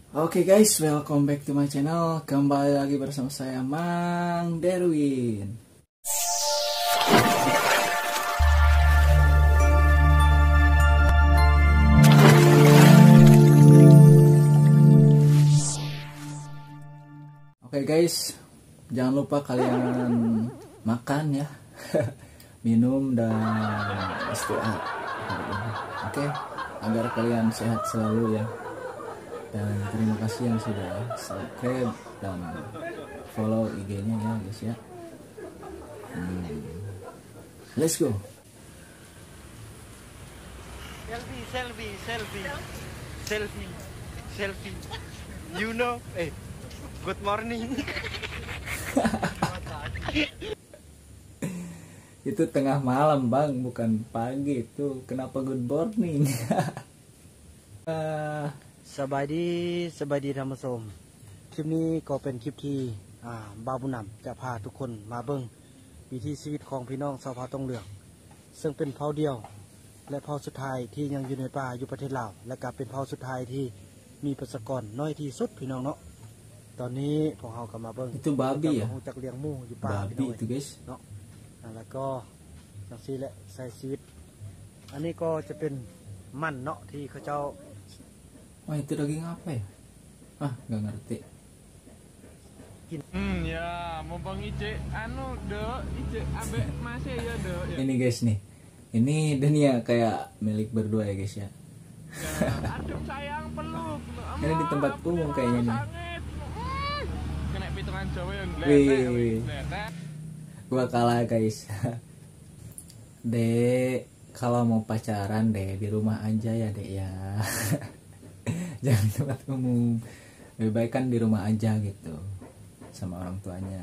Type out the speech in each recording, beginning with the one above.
Oke guys, welcome back to my channel. Kembali lagi bersama saya Mang Derwin. Oke guys, jangan lupa kalian makan ya, minum dan istirahat. Oke, agar kalian sehat selalu ya. Dan terima kasih yang sudah subscribe dan follow IG-nya ya guys ya. Let's go. Selfie. You know, good morning. Itu tengah malam bang, bukan pagi. Itu kenapa good morning? สบายดีท่านผู้ชมคลิปนี้ก็เป็นคลิปที่บ่าวบุญนำจะพาทุกคนมาเบิ่งวิถีชีวิตของพี่น้องชาวเผ่าตองเหลืองซึ่งเป็นเผ่าเดียวและเผ่าสุดท้ายที่ยังอยู่ในป่าอยู่ประเทศลาวและก็เป็นเผ่าสุดท้ายที่มีประชากรน้อยที่สุดพี่น้องเนาะตอนนี้พวกเราก็มาเบิ่ง Itu babi ya? จากเลี้ยงหมูอยู่ป่า Babi itu guys. เนาะแล้วก็จังซี่แหละใช้ชีวิตอันนี้ก็จะเป็นมันเนาะที่เขาเจ้า Wah itu daging apa ya? Nggak ngerti. Ya, mau bang Ice, Ice abe masih ya ya. Ini guys nih, ini dunia kayak milik berdua ya guys ya. Aduh sayang peluk. Ini di tempat umum kayaknya nih. Kena pitungan Jawa yang Wih, gua kalah guys. Dek, kalau mau pacaran deh di rumah aja ya dek ya. Jangan di tempat umum, lebih baik kan di rumah aja gitu sama orang tuanya.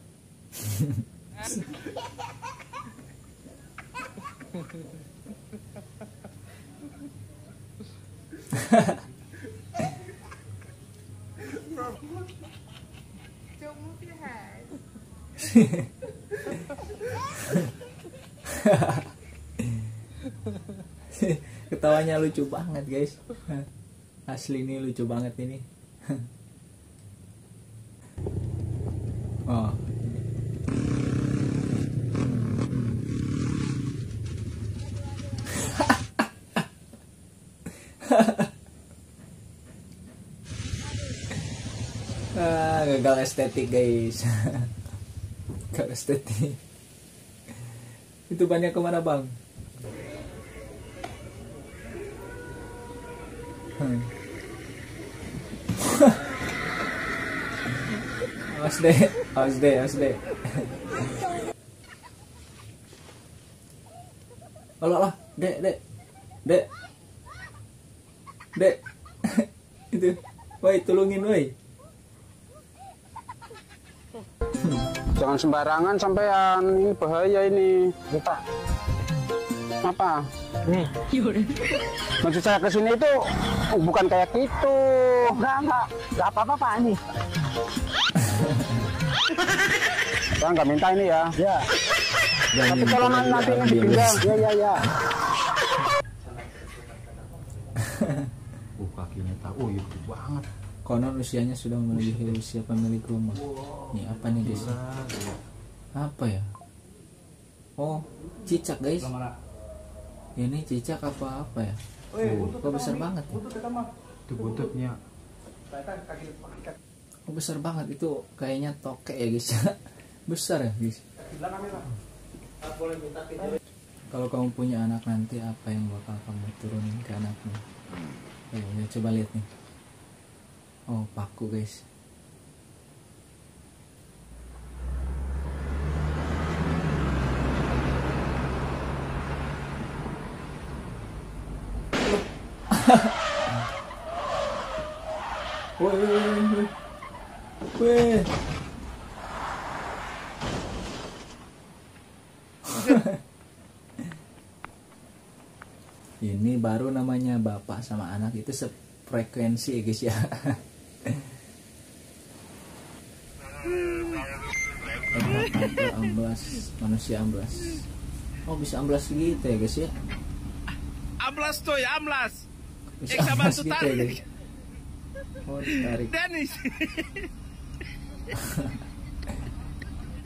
Ketawanya lucu banget guys. Asli ini lucu banget ini. Oh. Gagal estetik guys. Gagal estetik. Itu banyak kemana bang? Awas deh. Alah, dek. Itu, woi tolongin woi. Jangan sembarangan sampean, ini bahaya ini. Kita apa? Nih. Maksud saya kesini itu bukan kayak gitu. Enggak apa-apa Pak ini. Saya nggak minta ini ya. Ya. Tapi kalau nanti ini dipindah, ya. Kakinya tahu, itu banget. Konon usianya sudah melebihi usia pemilik rumah. Ini apa nih guys? Apa ya? Oh, cicak guys. Ini cicak apa ya? Kok besar banget ya? Itu buntutnya. Oh, besar banget itu, kayaknya tokek ya guys. Besar ya guys. Kalau kamu punya anak nanti, apa yang bakal kamu turunin ke anakmu? Ya, coba lihat nih. Oh, paku guys. Weh. Ini baru namanya bapak sama anak itu sefrekuensi ya guys ya. Amblas, manusia amblas. Oh bisa amblas gitu ya guys ya. Amblas tuh ya amblas. Bisa amblas gitu ya guys. Oh, tarik. Dennis.